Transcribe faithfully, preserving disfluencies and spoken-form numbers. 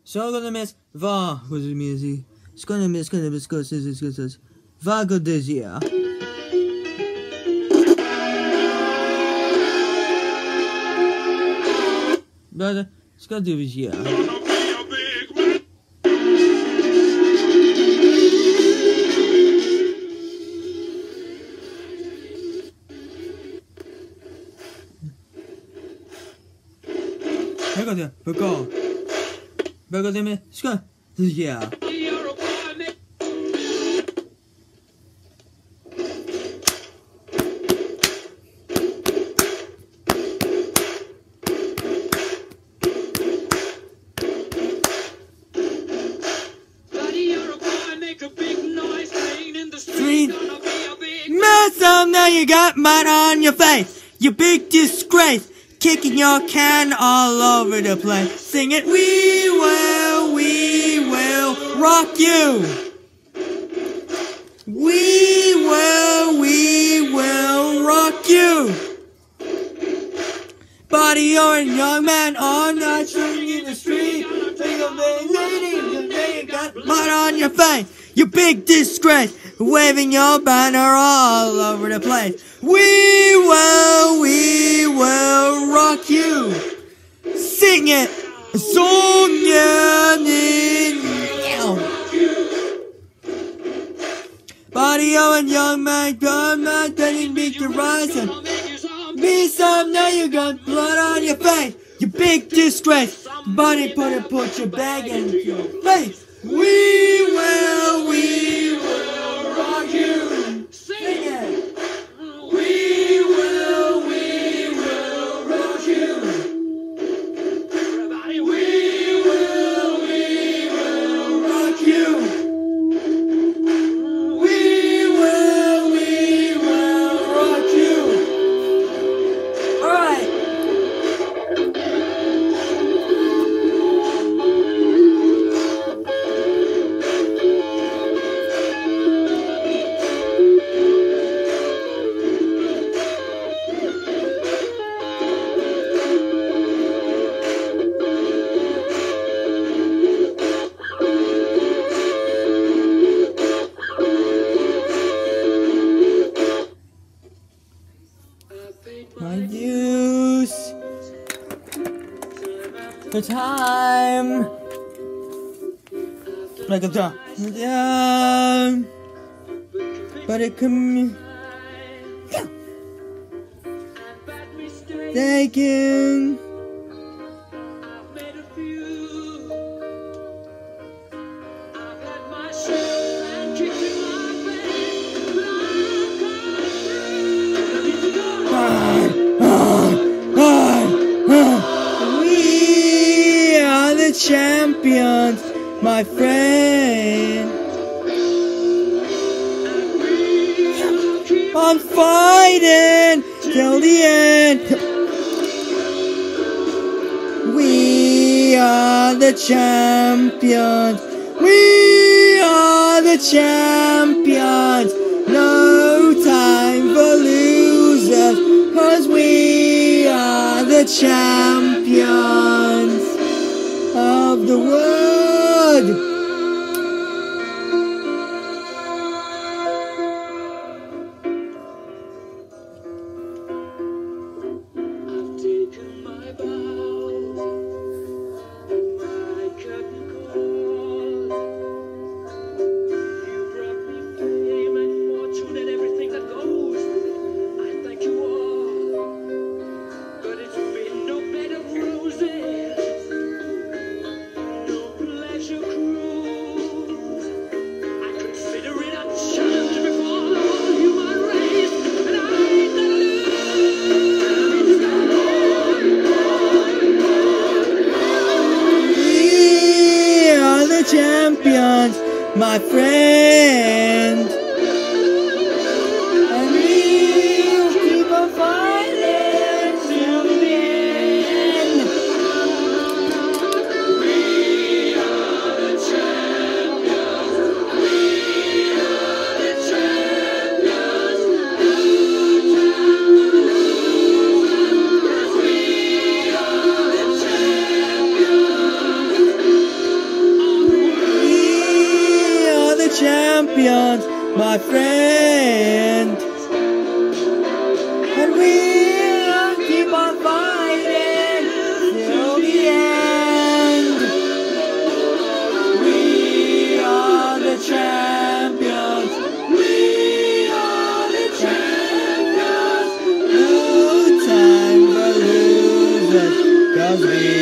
Sogolemiz va rozumízi. Skonemiz, skonemiz, skonemiz, skonemiz. Vagodezia. But, Skodivizia. Begodia, Bego. Begodemy, skąd? Ja. Massive, now you got mud on your face. You big disgrace. Kicking your can all over the place. Sing it, we will, we will rock you. We will, we will rock you. Buddy, you're a young man on the string in the street. Think of the lady, you got mud on your face. You big disgrace. Waving your banner all over the place. We will, we will rock you. Sing it. Song Body of a young man, young man, turning big to rise and be some. Now you got blood on your face. You big disgrace. Body put it, put your bag in your face. We will, we will rock you. Sing it. We will, we will rock you. Everybody, we will, we will rock you. We will, we will rock you. All right. My dues. The time. Like a time. Yeah. But it can. Yeah. Taking. We are the champions, my friend. I'm fighting till the end. We are the champions. We are the champions. No time for losers, 'cause we are the champions of the world. Champions, my friend, and we'll keep on fighting till the end. We are the champions. We are the champions. We are the champions. champions, my friend. And we'll keep on fighting till the end. We are the champions. We are the champions. No time for losers, 'cause we